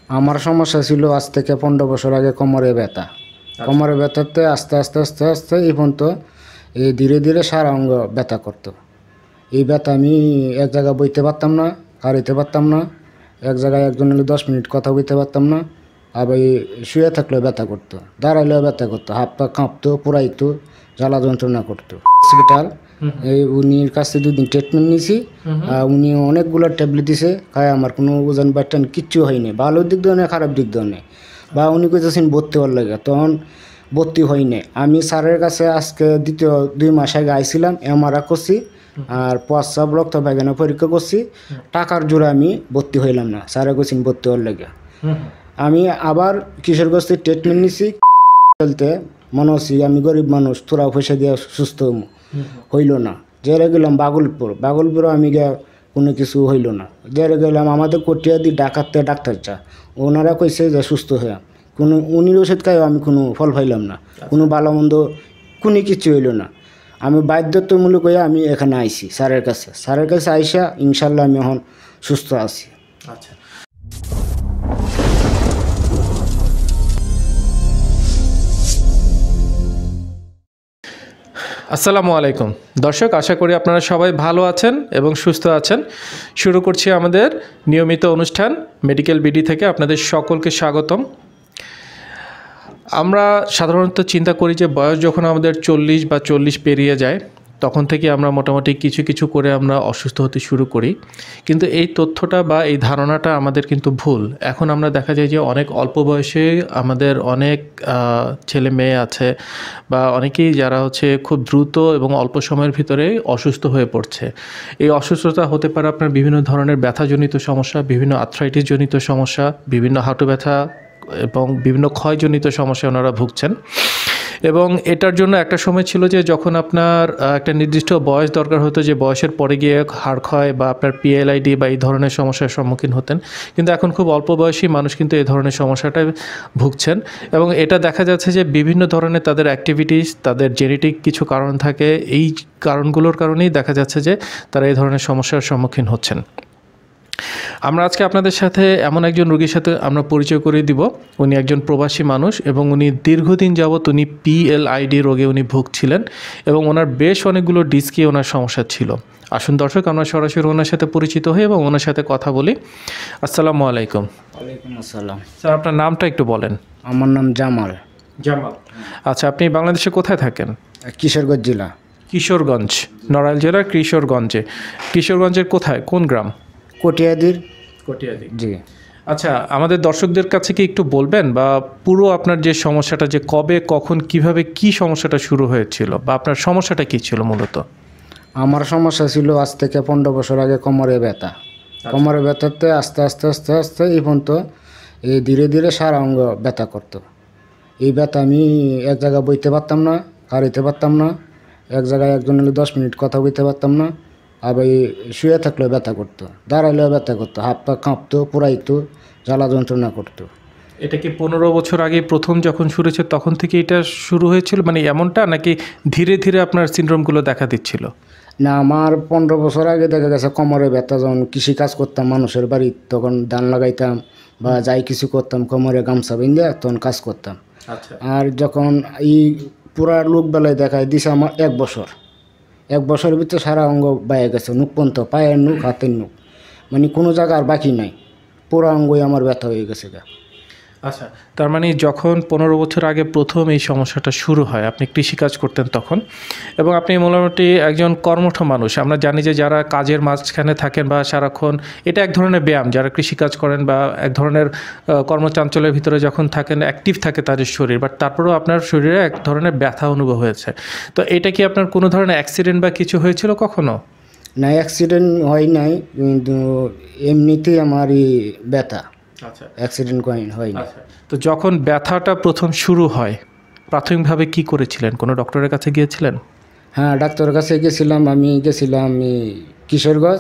আমার সমস্যা ছিল আজ থেকে 15 বছর আগে কোমরে ব্যথা। কোমরে ব্যথাতে আস্তে আস্তে আস্তে আস্তে এই পর্যন্ত এই ধীরে ধীরে সারা অঙ্গ ব্যথা করতো। এই ব্যথা আমি এক জায়গায় বইতে পারতাম না, হারিতে পারতাম না, এক জায়গায় একজন হলে 10 মিনিট কথা বলতে পারতাম না। আবার এই শুয়ে থাকলেও ব্যথা করতো, দাঁড়াইলেও ব্যথা করতো, হাত পা কাঁপতো, পুরাইতো, জ্বালা যন্ত্রণা করতো। হসপিটাল এই উনির কাছে 2 দিন ট্রিটমেন্ট নিয়েছি। উনি অনেকগুলো ট্যাবলেট দিছে, খায় আমার কোনো ওজন বাট্টান কিচ্ছু হয়নি, ভালো দিক দিয়ে নেই, খারাপ দিক দিয়ে নেই। বা উনি কইতেছেন ভর্তি হওয়ার লাগে, তখন ভর্তি হয়নি। আমি স্যারের কাছে আজকে দ্বিতীয় 2 মাস আগে আইছিলাম, এমআরআই করছি আর প্রস্রাব রক্ত পায়খানা পরীক্ষা করছি। টাকার জোরে আমি ভর্তি হইলাম না, স্যারে কইছেন ভর্তি হওয়ার লাগে। আমি আবার কিশোরগঞ্জ থেকে ট্রিটমেন্ট নিছি। চলতে মনে হচ্ছি আমি গরিব মানুষ, তোরা পয়সা দিয়ে সুস্থ হইল না। যেরে গেলাম বাগলপুরও আমি গিয়া কোনো কিছু হইল না। যেরে গেলাম আমাদের কটিয়া দিয়ে ডাকাতে ডাক্তার চা, ওনারা কইছে যে সুস্থ হইয়া, কোনো উনির ওষুধ খাইও আমি কোনো ফল পাইলাম না, কোনো ভালো মন্দ কোনো কিছু হইল না। আমি বাধ্যতামূলক হয়ে আমি এখানে আইছি স্যারের কাছে আইসা ইনশাল্লাহ আমি এখন সুস্থ আছি। আচ্ছা, আসসালামু আলাইকুম দর্শক, আশা করি আপনারা সবাই ভালো আছেন এবং সুস্থ আছেন। শুরু করছি আমাদের নিয়মিত অনুষ্ঠান মেডিকেল বিডি থেকে। আপনাদের সকলকে স্বাগতম। আমরা সাধারণত চিন্তা করি যে বয়স যখন আমাদের 40 বা 40 পেরিয়ে যায়, তখন থেকে আমরা মোটামুটি কিছু কিছু করে আমরা অসুস্থ হতে শুরু করি। কিন্তু এই তথ্যটা বা এই ধারণাটা আমাদের কিন্তু ভুল। এখন আমরা দেখা যায় যে অনেক অল্প বয়সে আমাদের অনেক ছেলে মেয়ে আছে বা অনেকেই যারা হচ্ছে খুব দ্রুত এবং অল্প সময়ের ভিতরে অসুস্থ হয়ে পড়ছে। এই অসুস্থতা হতে পারে আপনার বিভিন্ন ধরনের ব্যথাজনিত সমস্যা, বিভিন্ন আর্থ্রাইটিস জনিত সমস্যা, বিভিন্ন হাঁটু ব্যথা এবং বিভিন্ন ক্ষয়জনিত সমস্যা ওনারা ভুগছেন। এবং এটার জন্য একটা সময় ছিল যে যখন আপনার একটা নির্দিষ্ট বয়স দরকার হতো, যে বয়সের পরে গিয়ে হাড় ক্ষয় বা আপনার পিএলআইডি বা এই ধরনের সমস্যার সম্মুখীন হতেন। কিন্তু এখন খুব অল্প বয়সী মানুষ কিন্তু এই ধরনের সমস্যাটায় ভুগছেন। এবং এটা দেখা যাচ্ছে যে বিভিন্ন ধরনের তাদের অ্যাক্টিভিটিস, তাদের জেনেটিক কিছু কারণ থাকে, এই কারণগুলোর কারণেই দেখা যাচ্ছে যে তারা এই ধরনের সমস্যার সম্মুখীন হচ্ছেন। আমরা আজকে আপনাদের সাথে এমন একজন রোগীর সাথে আমরা পরিচয় করিয়ে দিব। উনি একজন প্রবাসী মানুষ এবং উনি দীর্ঘদিন যাবৎ উনি পিএলআইডি রোগে উনি ভুগছিলেন এবং ওনার বেশ অনেকগুলো ডিস্কে ওনার সমস্যা ছিল। আসুন দর্শক, আমরা সরাসরি ওনার সাথে পরিচিত হই এবং ওনার সাথে কথা বলি। আসসালামু আলাইকুম। ওয়ালাইকুম আসসালাম। স্যার, আপনার নামটা একটু বলেন। আমার নাম জামাল। আচ্ছা, আপনি বাংলাদেশে কোথায় থাকেন? কিশোরগঞ্জ জেলা। কিশোরগঞ্জ, নড়াইল জেলার কিশোরগঞ্জে। কিশোরগঞ্জের কোথায়, কোন গ্রাম? কটিয়াদির। জি। আচ্ছা, আমাদের দর্শকদের কাছে কি একটু বলবেন বা পুরো আপনার যে সমস্যাটা, যে কবে কখন কিভাবে কি সমস্যাটা শুরু হয়েছিল বা আপনার সমস্যাটা কি ছিল মূলত? আমার সমস্যা ছিল আজ থেকে 15 বছর আগে কোমরে ব্যথা। কোমরে ব্যথাতে আস্তে আস্তে আস্তে আস্তে এই পর্যন্ত এই ধীরে ধীরে সারা অঙ্গ ব্যথা করতো। এই ব্যথা আমি এক জায়গায় বইতে পারতাম না, হারিতে পারতাম না, এক জায়গায় একজন হলে 10 মিনিট কথা বলতে পারতাম না। আবার এই শুয়ে থাকলেও ব্যথা করতো, দাঁড়াইলেও ব্যথা করতো, হাত পা কাঁপতো, পুরাইতো, জ্বালা যন্ত্রণা করতো। এটা কি 15 বছর আগে প্রথম যখন শুরু হয়েছে তখন থেকে এটা শুরু হয়েছিল, মানে এমনটা, নাকি ধীরে ধীরে আপনার সিনড্রোমগুলো দেখা দিচ্ছিল? না, আমার 15 বছর আগে দেখা গেছে কোমরে ব্যথা, যখন কৃষিকাজ করতাম মানুষের বাড়ি, তখন ধান লাগাইতাম বা যাই কিছু করতাম, কোমরে গামছা বেঁধে তখন কাজ করতাম। আচ্ছা। আর যখন এই পুরা লোক বেলায় দেখায় দিছে আমার 1 বছর, 1 বছরের ভিতরে সারা অঙ্গ বাইরে গেছে, নুক পর্যন্ত, পায়ের নুক, হাতের নুক, মানে কোনো জায়গা আর বাকি নাই, পুরো অঙ্গই আমার ব্যথা হয়ে গেছে। আচ্ছা, তার মানে যখন 15 বছর আগে প্রথম এই সমস্যাটা শুরু হয়, আপনি কৃষিকাজ করতেন তখন, এবং আপনি মোটামুটি একজন কর্মঠ মানুষ। আমরা জানি যে যারা কাজের মাঝখানে থাকেন বা সারাক্ষণ, এটা এক ধরনের ব্যায়াম, যারা কৃষিকাজ করেন বা এক ধরনের কর্মচাঞ্চলের ভিতরে যখন থাকেন, অ্যাক্টিভ থাকে তাদের শরীর, বাট তারপরেও আপনার শরীরে এক ধরনের ব্যথা অনুভব হয়েছে। তো এটা কি আপনার কোনো ধরনের অ্যাক্সিডেন্ট বা কিছু হয়েছিল কখনো? না, অ্যাক্সিডেন্ট হয় নাই, কিন্তু এমনিতেই আমার এই ব্যথা। আচ্ছা, অ্যাক্সিডেন্ট হয়নি। আচ্ছা, তো যখন ব্যথাটা প্রথম শুরু হয়, প্রাথমিকভাবে কি করেছিলেন? কোনো ডক্টরের কাছে গিয়েছিলেন? হ্যাঁ, ডাক্তারের কাছে গেছিলাম। আমি গেছিলাম কিশোরগঞ্জ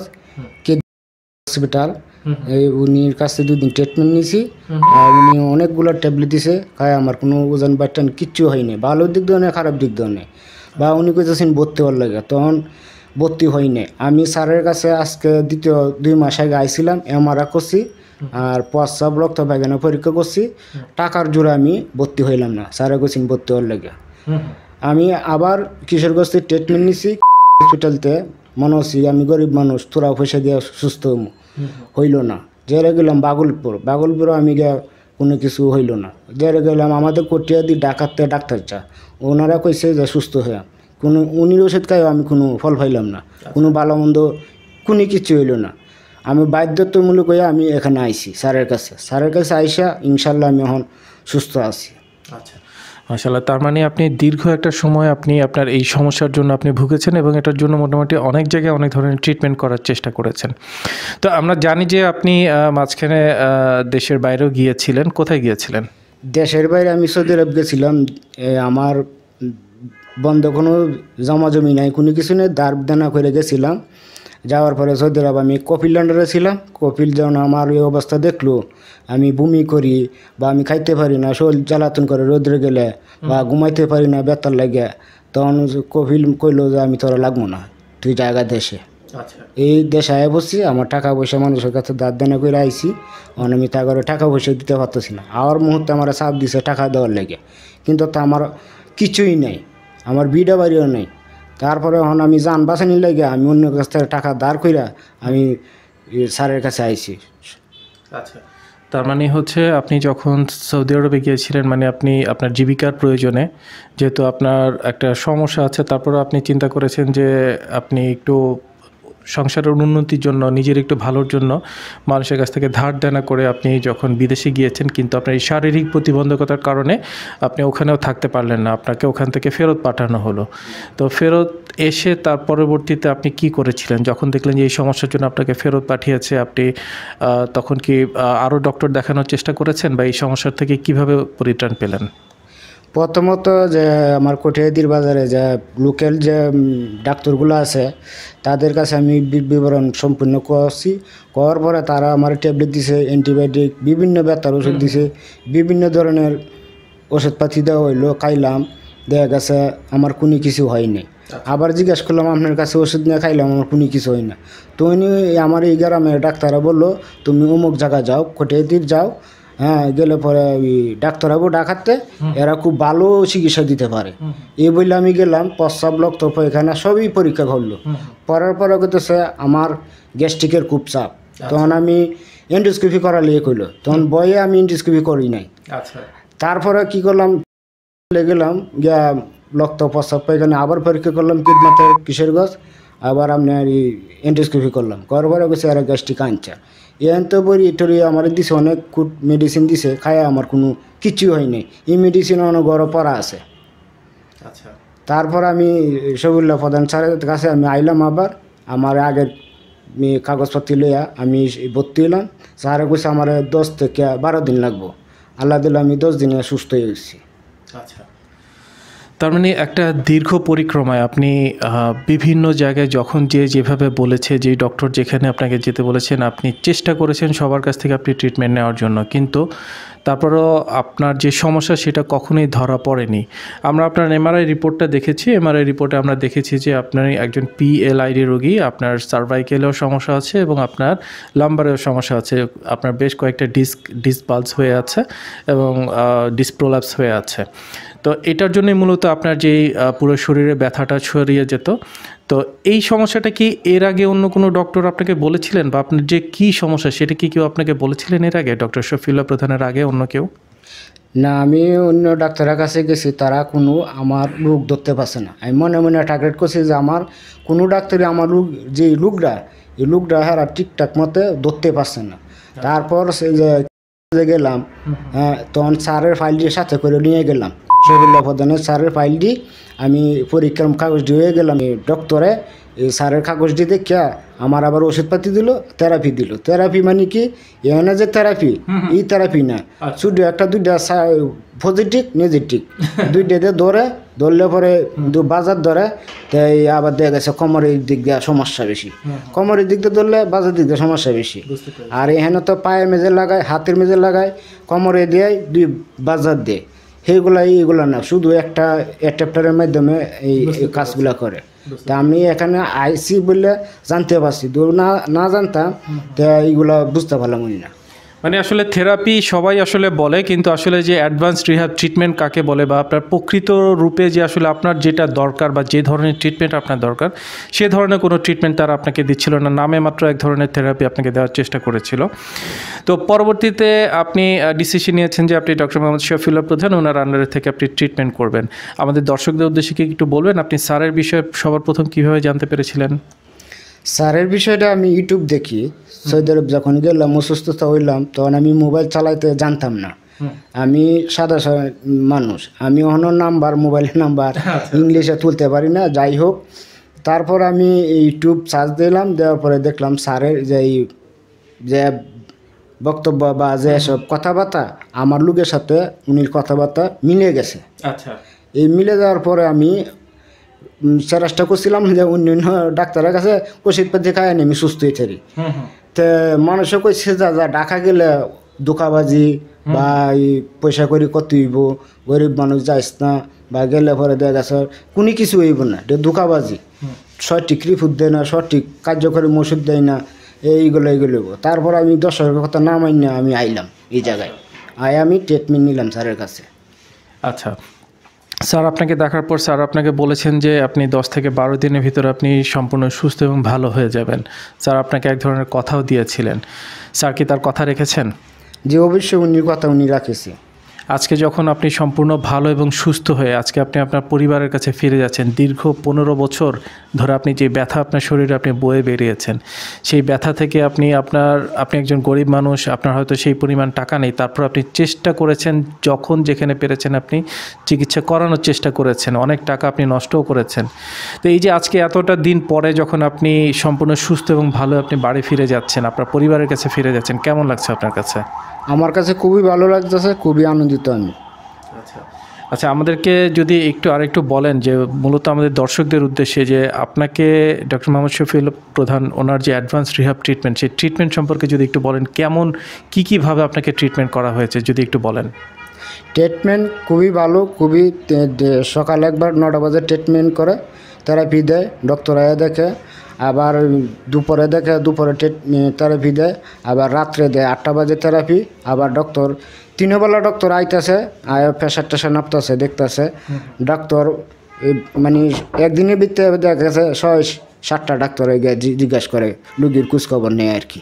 হসপিটাল। এই উনির কাছে 2 দিন ট্রিটমেন্ট নিয়েছি। আর উনি অনেকগুলো ট্যাবলেট দিছে, খায় আমার কোনো ওজন বাট্টান কিচ্ছু হয়নি, ভালো দিক দিয়ে নেই, খারাপ দিক দিয়ে নেই। বা উনি কইতেছেন ভর্তি হওয়ার লাগে, তখন ভর্তি হয়নি। আমি স্যারের কাছে আজকে দ্বিতীয় 2 মাস আগে আইছিলাম, এমআরআই করছি আর প্রস্রাব রক্ত পায়খানা পরীক্ষা করছি, টাকার জোরে আমি ভর্তি হইলাম না, স্যারে কোচিং ভর্তি হওয়ার লেগে। আমি আবার কিশোরগঞ্জে ট্রিটমেন্ট নিছি হসপিটালতে, মনে হচ্ছি আমি গরিব মানুষ, তোরা পয়সা দিয়ে সুস্থ হইল না। যেরে গেলাম বাগলপুরও আমি গিয়া কোনো কিছু হইল না। যেরে গেলাম আমাদের কটিয়া দিয়ে ডাকাতে ডাক্তার চা, ওনারা কইছে যে সুস্থ হয়ে কোনো উনির ওষুধ খাইও আমি কোনো ফল পাইলাম না, কোনো ভালো মন্দ কোনো কিছু হইল না। আমি বাধ্যতামূলক হয়ে আমি এখানে আইছি স্যারের কাছে আইসা ইনশাল্লাহ আমি এখন সুস্থ আছি। আচ্ছা, মাশাআল্লাহ। তার মানে আপনি দীর্ঘ একটা সময় আপনি আপনার এই সমস্যার জন্য আপনি ভুগেছেন এবং এটার জন্য মোটামুটি অনেক জায়গায় অনেক ধরনের ট্রিটমেন্ট করার চেষ্টা করেছেন। তো আমরা জানি যে আপনি মাঝখানে দেশের বাইরেও গিয়েছিলেন। কোথায় গিয়েছিলেন? দেশের বাইরে আমি সৌদি আরব গেছিলাম। আমার বন্ধ কোনো জমি নাই, কোনো কিছু নেই, দাঁড় দানা করে গেছিলাম। যাওয়ার পরে সৌদি আরব আমি কপিল আন্ডারে ছিলাম। কপিল যখন আমার এই অবস্থা দেখলো, আমি বমি করি বা আমি খাইতে পারি না, শরীর জ্বালাতন করে রোদ্রে গেলে, বা ঘুমাইতে পারি না বেতার লাগে, তখন কপিল কইলো যে আমি তোরা লাগবো না, তুই জায়গা দেশে। এই দেশে আয় বসছি, আমার টাকা পয়সা মানুষের কাছে দাঁড় দানা করে আইসি, আমি তা করে টাকা পয়সা দিতে পারতেছি না। আর মুহূর্তে আমার চাপ দিছে টাকা দেওয়ার লেগে, কিন্তু তা আমার কিছুই নেই, আমার বিডা বাড়িও নেই। তারপরে এখন আমি যান বাঁচানি লাগে আমি অন্য কাছ থেকে টাকা দাঁড় কইরা আমি স্যারের কাছে আইছি। আচ্ছা, তার মানে হচ্ছে আপনি যখন সৌদি আরবে গিয়েছিলেন, মানে আপনি আপনার জীবিকার প্রয়োজনে, যেহেতু আপনার একটা সমস্যা আছে, তারপরে আপনি চিন্তা করেছেন যে আপনি একটু সংসারের উন্নতির জন্য, নিজের একটু ভালোর জন্য মানুষের কাছ থেকে ধার দেনা করে আপনি যখন বিদেশে গিয়েছেন, কিন্তু আপনার এই শারীরিক প্রতিবন্ধকতার কারণে আপনি ওখানেও থাকতে পারলেন না, আপনাকে ওখান থেকে ফেরত পাঠানো হলো। তো ফেরত এসে তার পরবর্তীতে আপনি কি করেছিলেন যখন দেখলেন যে এই সমস্যার জন্য আপনাকে ফেরত পাঠিয়েছে? আপনি তখন কি আরও ডক্টর দেখানোর চেষ্টা করেছেন, বা এই সমস্যার থেকে কিভাবে পরিত্রাণ পেলেন? প্রথমত যে আমার কটিয়াদির বাজারে যে লোকাল যে ডাক্তারগুলো আছে, তাদের কাছে আমি বিবরণ সম্পূর্ণ করছি। করার পরে তারা আমার ট্যাবলেট দিছে, অ্যান্টিবায়োটিক, বিভিন্ন ব্যথার ওষুধ দিছে, বিভিন্ন ধরনের ওষুধপাতি দেওয়া হইলো, খাইলাম, দেখা গেছে আমার কোনো কিছু হয়নি। আবার জিজ্ঞেস করলাম আপনার কাছে ওষুধ নিয়ে খাইলাম, আমার কোনো কিছু হয় না। তো উনি আমার এই গ্রামের ডাক্তাররা বললো তুমি অমুক জায়গায় যাও, কটিয়াদির যাও, হ্যাঁ, গেলে পরে ওই ডাক্তারবাবু ডাকাতে এরা খুব ভালো চিকিৎসা দিতে পারে। এই বলে আমি গেলাম, প্রস্রাব রক্ত পায়খানা সবই পরীক্ষা করলো। করার পরে করতেছে আমার গ্যাস্ট্রিকের খুব চাপ। তখন আমি এন্ডোস্কোপি করালে কইলো, তখন বয়ে আমি এন্ডোস্কোপি করি নাই। তারপরে কি করলাম, গেলাম গিয়া রক্ত প্রস্রাব পায়খানা আবার পরীক্ষা করলাম, কিডমাতে কিশোরগঞ্জ, আবার আপনার এন্ডোস্কোপি করলাম। করার পরে গেছে এরা গ্যাস্ট্রিক আনছে, এন তো বড়ি টরি আমার দিছে, অনেক মেডিসিন দিছে, খায় আমার কোনো কিছুই হয়নি। এই মেডিসিন অনেক গড় পড়া আছে। আচ্ছা, তারপর আমি সবুল্লাহ প্রধান স্যারের কাছে আমি আইলাম, আবার আমার আগের কাগজপত্র লইয়া আমি ভর্তি হইলাম। স্যারে কইছে আমার 10 থেকে 12 দিন লাগবো। আল্লাহ দিলে আমি 10 দিনে সুস্থ হয়ে গেছি। আচ্ছা, তার মানে একটা দীর্ঘ পরিক্রমায় আপনি বিভিন্ন জায়গায় যখন যেভাবে বলেছে, যেই ডক্টর যেখানে আপনাকে যেতে বলেছেন, আপনি চেষ্টা করেছেন সবার কাছ থেকে আপনি ট্রিটমেন্ট নেওয়ার জন্য, কিন্তু তারপরেও আপনার যে সমস্যা সেটা কখনোই ধরা পড়েনি। আমরা আপনার এমআরআই রিপোর্টটা দেখেছি। এমআরআই রিপোর্টে আমরা দেখেছি যে আপনার একজন পিএলআইডি রোগী, আপনার সার্ভাইকেলেও সমস্যা আছে এবং আপনার লাম্বারেও সমস্যা আছে, আপনার বেশ কয়েকটা ডিসপালস হয়ে আছে এবং ডিসপ্রোলাপস হয়ে আছে। তো এটার জন্যই মূলত আপনার যেই পুরো শরীরে ব্যথাটা ছড়িয়ে যেত। তো এই সমস্যাটা কি এর আগে অন্য কোনো ডক্টর আপনাকে বলেছিলেন, বা আপনার যে কী সমস্যা সেটা কি কেউ আপনাকে বলেছিলেন এর আগে, ডক্টর শফিউল্লাহ প্রধানের আগে অন্য কেউ? না, আমি অন্য ডাক্তারের কাছে গেছি, তারা কোনো আমার রোগ ধরতে পারছে না। আমি মনে মনে টার্গেট করছি যে আমার কোনো ডাক্তারই আমার রোগ, যে রোগটা, এই রোগটা হারা ঠিকঠাক মতো ধরতে পারছে না। তারপর সেই যে গেলাম, হ্যাঁ, তখন স্যারের ফাইলটি সাথে করে নিয়ে গেলাম, শফিউল্লাহ প্রধানের স্যারের ফাইলটি আমি পরীক্ষার কাগজ দিয়ে গেলাম ডক্টরে। এই স্যারের কাগজটি দেখে আমার আবার ওষুধপাতি দিল, থেরাপি দিল। থেরাপি মানে কি, এখানে যে থেরাপি, এই থেরাপি না, শুধু একটা দুইটা পজিটিভ নেগেটিভ দুইটাতে ধরলে পরে বাজার ধরে, তাই আবার দেখা গেছে কোমরের দিক দিয়ে সমস্যা বেশি, কোমরের দিক দিয়ে ধরলে বাজার দিক দিয়ে সমস্যা বেশি। আর এখানে তো পায়ের মেজে লাগায়, হাতের মেজে লাগায়, কোমরে দিয়ে দুই বাজার দেয়, এইগুলা না, শুধু একটা অ্যাডাপ্টারের মাধ্যমে এই কাজগুলা করে। তা আমি এখানে আইসি বলে জানতে পারছি, না জানতাম তা এইগুলা বুঝতে পারলাম না। মানে আসলে থেরাপি সবাই আসলে বলে, কিন্তু আসলে যে অ্যাডভান্স রিহ্যাব ট্রিটমেন্ট কাকে বলে বা আপনার প্রকৃত রূপে যে আসলে আপনার যেটা দরকার বা যে ধরনের ট্রিটমেন্ট আপনার দরকার সে ধরনের কোনো ট্রিটমেন্ট তারা আপনাকে দিচ্ছিল না, নামে মাত্র এক ধরনের থেরাপি আপনাকে দেওয়ার চেষ্টা করেছিল। তো পরবর্তীতে আপনি ডিসিশন নিয়েছেন যে আপনি ডক্টর মোহাম্মদ শফিউল্লাহ প্রধান ওনার আন্ডারে থেকে আপনি ট্রিটমেন্ট করবেন। আমাদের দর্শকদের উদ্দেশ্যে কি একটু বলবেন আপনি স্যারের বিষয়ে সবার প্রথম কীভাবে জানতে পেরেছিলেন? স্যারের বিষয়টা আমি ইউটিউব দেখি। সৌদি আরব যখন গেলাম অসুস্থতা হইলাম তখন আমি মোবাইল চালাইতে জানতাম না। আমি সাদা মানুষ, আমি অন্য নাম্বার মোবাইলের নাম্বার ইংলিশে তুলতে পারি না। যাই হোক, তারপর আমি ইউটিউব সার্চ দিলাম, দেওয়ার পরে দেখলাম স্যারের যে বক্তব্য বা যে সব কথাবার্তা আমার লোকের সাথে উনির কথাবার্তা মিলে গেছে। আচ্ছা, এই মিলে যাওয়ার পরে আমি চেষ্টা করছিলাম যে অন্য ডাক্তারের কাছে ওষুধপাতি খাই আমি সুস্থ হয়ে থাকি। তো মানুষও কইছে যা ঢাকা গেলে দোকাবাজি বা এই পয়সা করি কত হইব, গরিব মানুষ যাইস না, বা গেলে পরে দেখা গেছে কোনো কিছু হইব না, এটা দোকাবাজি, সঠিক রিপোর্ট দেয় না, সঠিক কার্যকরী ওষুধ দেয় না, এইগুলো হইব। তারপর আমি দর্শকের কথা না মানি না আমি আইলাম এই জায়গায়, আমি ট্রিটমেন্ট নিলাম স্যারের কাছে। আচ্ছা স্যার, আপনাকে দেখার পর স্যার আপনাকে বলেছেন যে আপনি 10 থেকে 12 দিনের ভিতরে আপনি সম্পূর্ণ সুস্থ এবং ভালো হয়ে যাবেন। স্যার আপনাকে এক ধরনের কথাও দিয়েছিলেন, স্যার কি তার কথা রেখেছেন? যে অবশ্যই উনির কথা উনি রাখেছি। আজকে যখন আপনি সম্পূর্ণ ভালো এবং সুস্থ হয়ে আজকে আপনি আপনার পরিবারের কাছে ফিরে যাচ্ছেন, দীর্ঘ 15 বছর ধরে আপনি যে ব্যথা আপনার শরীরে আপনি বয়ে বেরিয়েছেন, সেই ব্যথা থেকে আপনি একজন গরিব মানুষ, আপনার হয়তো সেই পরিমাণ টাকা নেই, তারপর আপনি চেষ্টা করেছেন, যখন যেখানে পেরেছেন আপনি চিকিৎসা করানোর চেষ্টা করেছেন, অনেক টাকা আপনি নষ্টও করেছেন। তো এই যে আজকে এতটা দিন পরে যখন আপনি সম্পূর্ণ সুস্থ এবং ভালো আপনি বাড়ি ফিরে যাচ্ছেন, আপনার পরিবারের কাছে ফিরে যাচ্ছেন, কেমন লাগছে আপনার কাছে? আমার কাছে খুবই ভালো লাগতেছে, খুবই আনন্দিত আমি। আচ্ছা, আমাদেরকে যদি আরেকটু বলেন যে মূলত আমাদের দর্শকদের উদ্দেশ্যে যে আপনাকে ডক্টর মোহাম্মদ শফিউল্লাহ প্রধান ওনার যে অ্যাডভান্স রিহ্যাব ট্রিটমেন্ট, সেই ট্রিটমেন্ট সম্পর্কে যদি একটু বলেন, কেমন কীভাবে আপনাকে ট্রিটমেন্ট করা হয়েছে যদি একটু বলেন। ট্রিটমেন্ট খুবই ভালো, খুবই সকালে একবার 9টা বাজে ট্রিটমেন্ট করে, থেরাপি দেয়, ডক্টর আয়া দেখে, আবার দুপুরে দেখে, দুপুরে থেরাপি দেয়, আবার রাত্রে দেয় 8টা বাজে থেরাপি, আবার ডক্টর 3 বেলা ডক্টর আইতেছে, আয়া প্রেশার টেশার নাপতেছে, দেখতেছে ডক্টর, মানে একদিনের ভিতরে দেখা গেছে 6-7টা ডাক্তার জিজ্ঞাসা করে, রুগীর খোঁজখবর নেয় আর কি।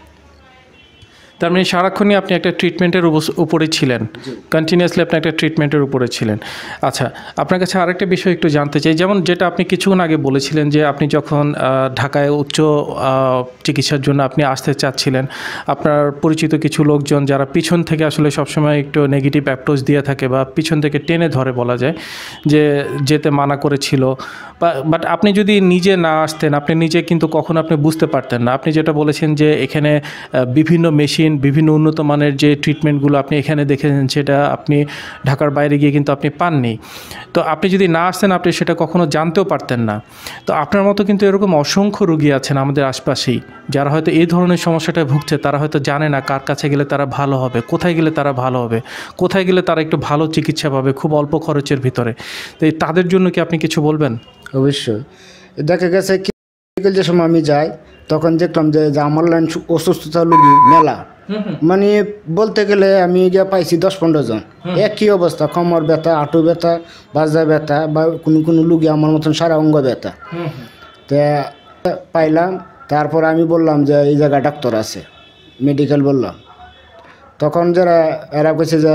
তার মানে সারাক্ষণই আপনি একটা ট্রিটমেন্টের উপরে ছিলেন, কন্টিনিউয়াসলি আপনি একটা ট্রিটমেন্টের উপরে ছিলেন। আচ্ছা, আপনার কাছে আরেকটা বিষয় একটু জানতে চাই, যেমন যেটা আপনি কিছুক্ষণ আগে বলেছিলেন যে আপনি যখন ঢাকায় উচ্চ চিকিৎসার জন্য আপনি আসতে চাচ্ছিলেন, আপনার পরিচিত কিছু লোকজন যারা পিছন থেকে আসলে সবসময় একটু নেগেটিভ অ্যাপ্রোচ দিয়ে থাকে বা পিছন থেকে টেনে ধরে বলা যায় যে যেতে মানা করেছিল, বাট আপনি যদি নিজে না আসতেন আপনি নিজে কিন্তু কখনো আপনি বুঝতে পারতেন না। আপনি যেটা বলেছেন যে এখানে বিভিন্ন মেশিন, বিভিন্ন উন্নত মানের যে ট্রিটমেন্টগুলো আপনি এখানে দেখেছেন সেটা আপনি ঢাকার বাইরে গিয়ে কিন্তু আপনি পাননি। তো আপনি যদি না আসতেন আপনি সেটা কখনো জানতেও পারতেন না। তো আপনার মতো কিন্তু এরকম অসংখ্য রোগী আছেন আমাদের আশপাশেই, যারা হয়তো এই ধরনের সমস্যাটায় ভুগছে, তারা হয়তো জানে না কার কাছে গেলে তারা ভালো হবে, কোথায় গেলে তারা ভালো হবে, কোথায় গেলে তারা একটু ভালো চিকিৎসা পাবে খুব অল্প খরচের ভিতরে। তো তাদের জন্য কি আপনি কিছু বলবেন? অবশ্যই। দেখা গেছে কি, যে সময় আমি যাই তখন দেখলাম যে আমার লাইন অসুস্থতা রোগী মেলা, মানে বলতে গেলে আমি গিয়ে পাইছি 10-15 জন, একই অবস্থা, কোমর ব্যথা, হাঁটু ব্যথা, বাজা ব্যথা, বা কোনো রুগী আমার মতন সারা অঙ্গ ব্যথা। তা পাইলাম, তারপর আমি বললাম যে এই জায়গায় ডাক্তার আছে, মেডিকেল বললাম, তখন যারা এরা কইছে যে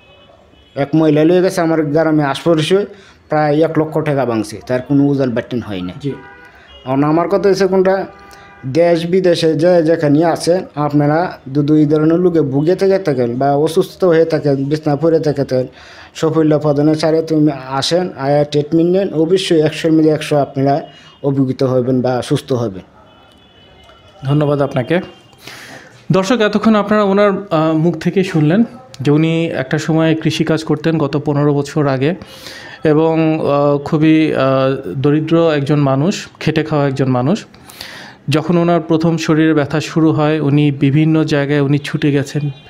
এক মহিলা লিয়ে গেছে আমার গ্রামে আশপাশে প্রায় 1 লক্ষ টাকা ভাঙছে, তার কোনো উজাল বাট্টিন হয় না। আমার কথা হচ্ছে কোনটা, দেশ বিদেশে যেখানে আছেন আপনারা দুই ধরনের লোকে ভুগে থেকে থাকেন বা অসুস্থ হয়ে থাকেন, বিছনা পড়ে থাকেন, শফিউল্লাহ প্রধানের ছাড়ে তুমি আসেন, আয়া ট্রিটমেন্ট নেন, অবশ্যই 100-এর মধ্যে 100 আপনারা অভিভূত হবেন বা সুস্থ হবেন। ধন্যবাদ আপনাকে। দর্শক, এতক্ষণ আপনারা ওনার মুখ থেকে শুনলেন যে উনি একটা সময় কৃষিকাজ করতেন গত 15 বছর আগে, এবং খুবই দরিদ্র একজন মানুষ, খেটে খাওয়া একজন মানুষ। যখন ওনার প্রথম শরীরে ব্যথা শুরু হয় উনি বিভিন্ন জায়গায় উনি ছুটে গেছেন,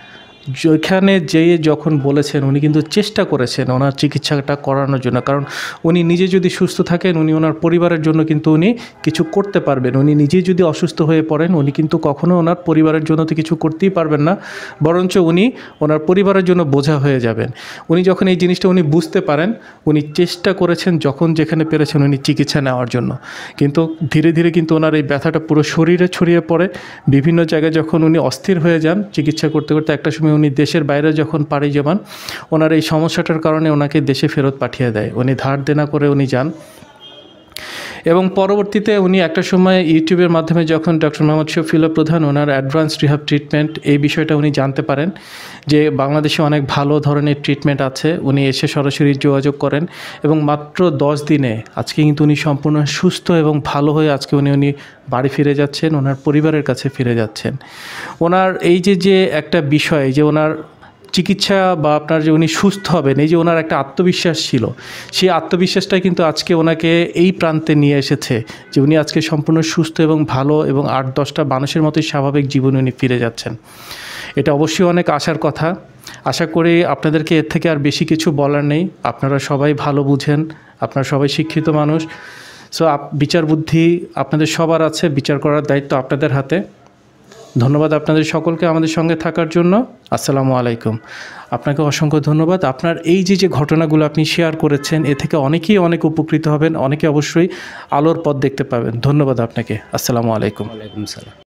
যেখানে যেয়ে যখন বলেছেন উনি কিন্তু চেষ্টা করেছেন ওনার চিকিৎসাটা করানোর জন্য, কারণ উনি নিজে যদি সুস্থ থাকেন উনি ওনার পরিবারের জন্য কিন্তু উনি কিছু করতে পারবেন। উনি নিজেই যদি অসুস্থ হয়ে পড়েন উনি কিন্তু কখনো ওনার পরিবারের জন্য তো কিছু করতেই পারবেন না, বরঞ্চ উনি ওনার পরিবারের জন্য বোঝা হয়ে যাবেন। উনি যখন এই জিনিসটা উনি বুঝতে পারেন, উনি চেষ্টা করেছেন যখন যেখানে পেরেছেন উনি চিকিৎসা নেওয়ার জন্য, কিন্তু ধীরে ধীরে কিন্তু ওনার এই ব্যথাটা পুরো শরীরে ছড়িয়ে পড়ে। বিভিন্ন জায়গায় যখন উনি অস্থির হয়ে যান চিকিৎসা করতে করতে, একটা সময় উনি দেশের বাইরে যখন পাড়ি জমান, ওনার এই সমস্যাটার কারণে ওনাকে দেশে ফেরত পাঠিয়ে দেয়। উনি ধার দেনা করে উনি যান এবং পরবর্তীতে উনি একটা সময় ইউটিউবের মাধ্যমে যখন ডক্টর মোহাম্মদ শফিউল্লাহ প্রধান ওনার অ্যাডভান্স রিহাব ট্রিটমেন্ট এই বিষয়টা উনি জানতে পারেন যে বাংলাদেশে অনেক ভালো ধরনের ট্রিটমেন্ট আছে, উনি এসে সরাসরি যোগাযোগ করেন এবং মাত্র 10 দিনে আজকে কিন্তু উনি সম্পূর্ণ সুস্থ এবং ভালো হয়ে আজকে উনি বাড়ি ফিরে যাচ্ছেন, ওনার পরিবারের কাছে ফিরে যাচ্ছেন। ওনার এই যে একটা বিষয় যে ওনার চিকিৎসা বা আপনার যে উনি সুস্থ হবেন, এই যে ওনার একটা আত্মবিশ্বাস ছিল, সেই আত্মবিশ্বাসটাই কিন্তু আজকে ওনাকে এই প্রান্তে নিয়ে এসেছে যে উনি আজকে সম্পূর্ণ সুস্থ এবং ভালো এবং 8-10টা মানুষের মতোই স্বাভাবিক জীবনে উনি ফিরে যাচ্ছেন। এটা অবশ্যই অনেক আশার কথা। আশা করি আপনাদেরকে এর থেকে আর বেশি কিছু বলার নেই, আপনারা সবাই ভালো বুঝেন, আপনারা সবাই শিক্ষিত মানুষ। সো বিচার বুদ্ধি আপনাদের সবার আছে, বিচার করার দায়িত্ব আপনাদের হাতে। ধন্যবাদ আপনাদের সকলকে আমাদের সঙ্গে থাকার জন্য। আসসালামু আলাইকুম। আপনাকে অসংখ্য ধন্যবাদ। আপনার এই যে ঘটনাগুলো আপনি শেয়ার করেছেন এ থেকে অনেকেই অনেক উপকৃত হবেন, অনেকে অবশ্যই আলোর পথ দেখতে পাবেন। ধন্যবাদ আপনাকে। আসসালামু আলাইকুম। ওয়ালাইকুম সালাম।